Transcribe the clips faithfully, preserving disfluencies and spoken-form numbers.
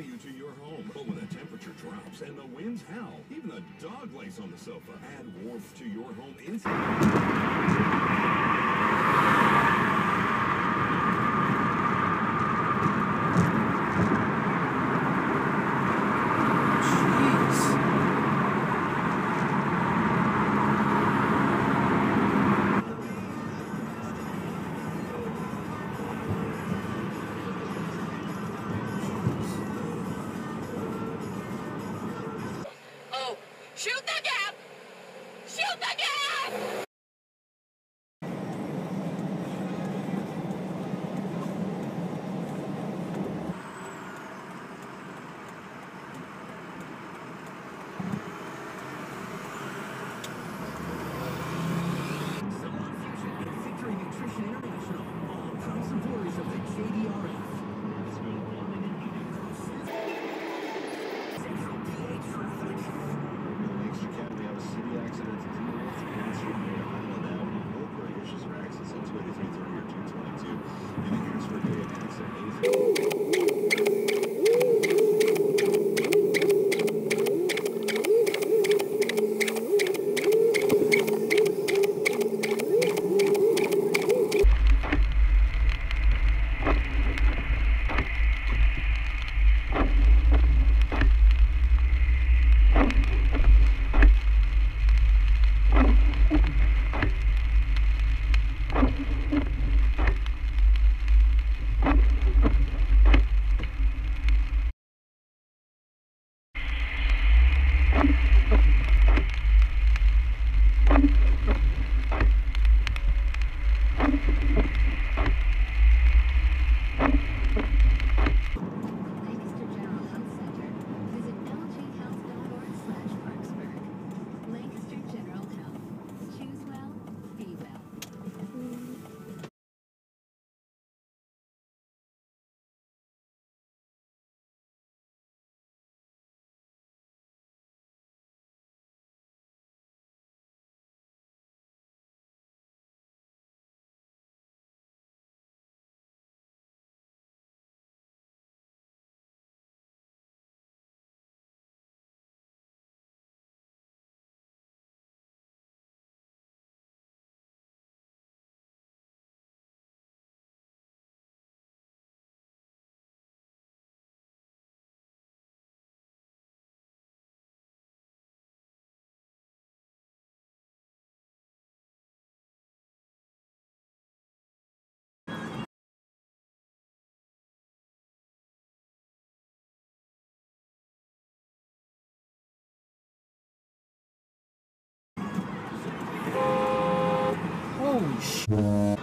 value to your home. But when the temperature drops and the winds howl, even the dog lays on the sofa. Add warmth to your home instantly. Shoot the gap! Shoot the gap! Victory Nutrition International, all proud supporters of the J D R F. Central P A traffic. We have a city accident to deal with. Answer near Highland Avenue. No current issues or accidents on two eighty-three thirty or two twenty-two. In the Harrisburg area, an accident eighty-three. Holy shit.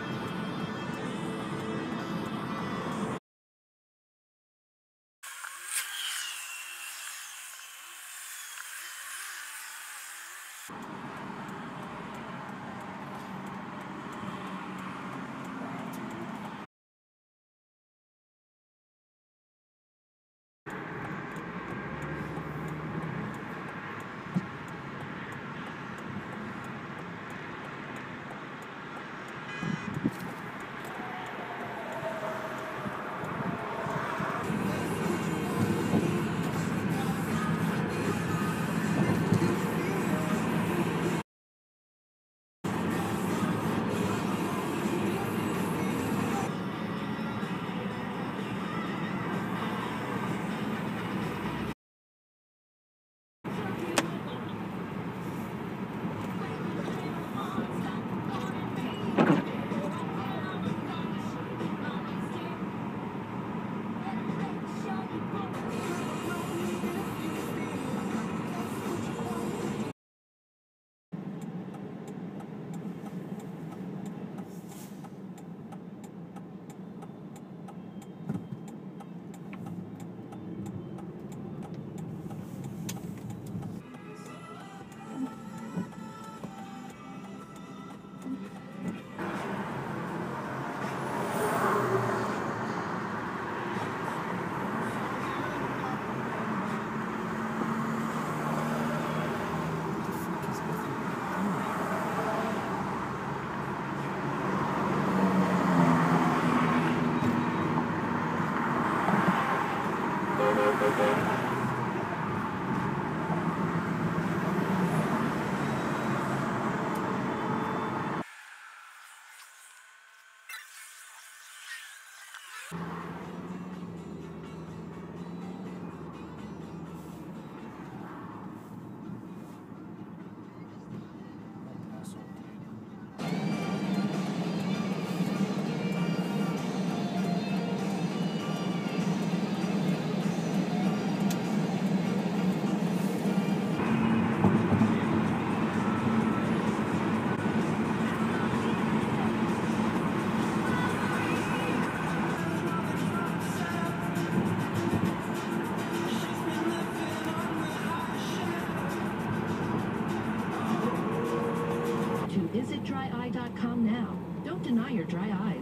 To visit dry eye dot com now. Don't deny your dry eyes.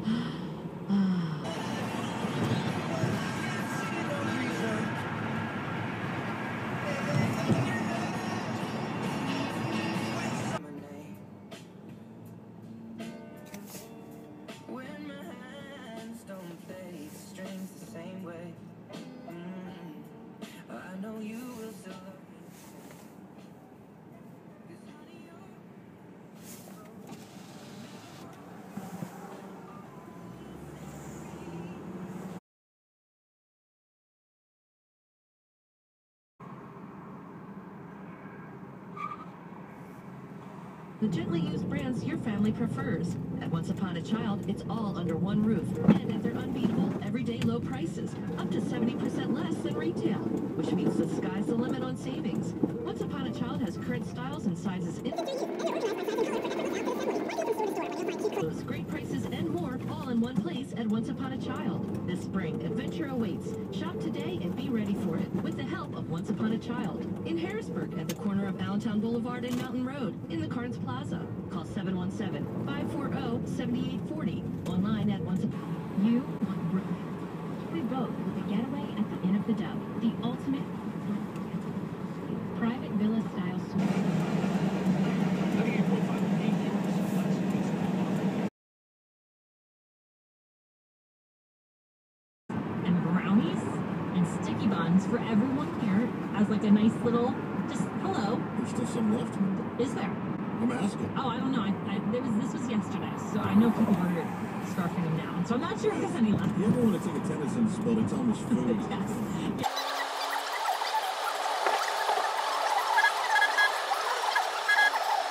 When my hands don't play the strings the same way, mm, I know you will still love me. The gently used brands your family prefers. At Once Upon a Child, it's all under one roof, and at their unbeatable, everyday low prices, up to seventy percent less than retail, which means the sky's the limit on savings. Once Upon a Child has current styles and sizes in those great prices and more, all in one place at Once Upon a Child. This spring, adventure awaits. Shop today and be ready for it with the help of Once Upon a Child. In Harrisburg, at the corner of Allentown Boulevard and Mountain Road, in the Carnes Plaza. Call seven one seven, five four zero, seven eight four zero. Online at Once Upon. You want Brooklyn. We both with a getaway at the Inn of the Dove, the ultimate private villa style suite. And brownies and sticky buns for everyone here as like a nice little just hello. There's still some left. Is there? I'm asking. Oh, I don't know. I, I there was this was yesterday, so I know people are scarfing them now. So I'm not sure if there's any left. You ever want to take attendance in this building? Tell them it's food. Yes.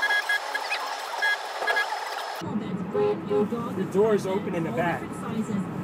Brand new dog. The door's open in the all back. different sizes.